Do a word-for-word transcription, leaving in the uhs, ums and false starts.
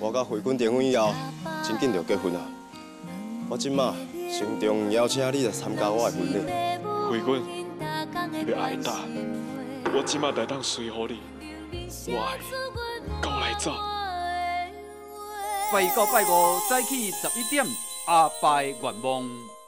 我甲慧君订婚以后，真紧就结婚啊！我即马郑重邀请你来参加我的婚礼。 慧君，你要爱打，我即马来当随和你，我爱你，跟我来走。 拜到拜五早起十一点，阿拜愿望。